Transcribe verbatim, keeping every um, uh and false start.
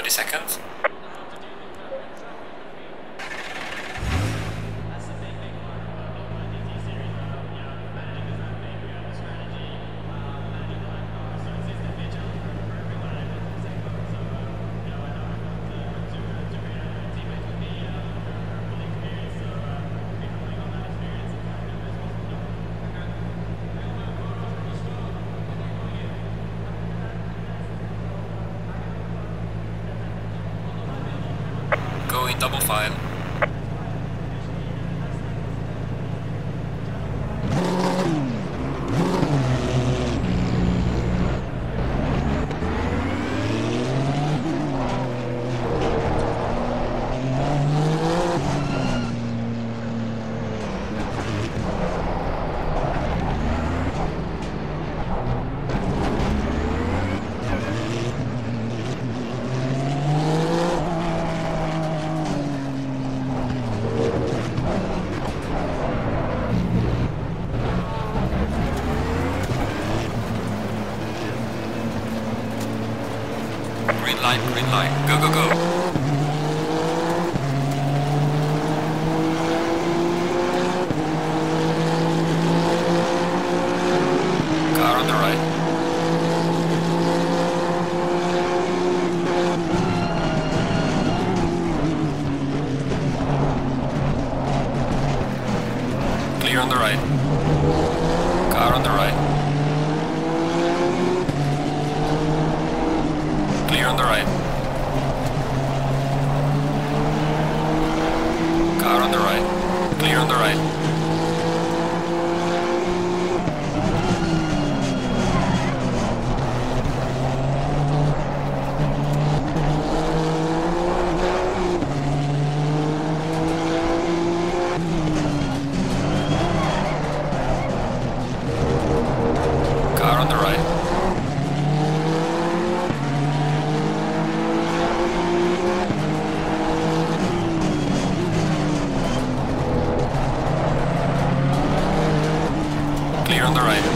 thirty seconds. Go in double file. Green light, green light. Go, go, go. Car on the right. Clear on the right. Car on the right. Clear on the right. Car on the right. Clear on the right. Car on the right. Clear on the right.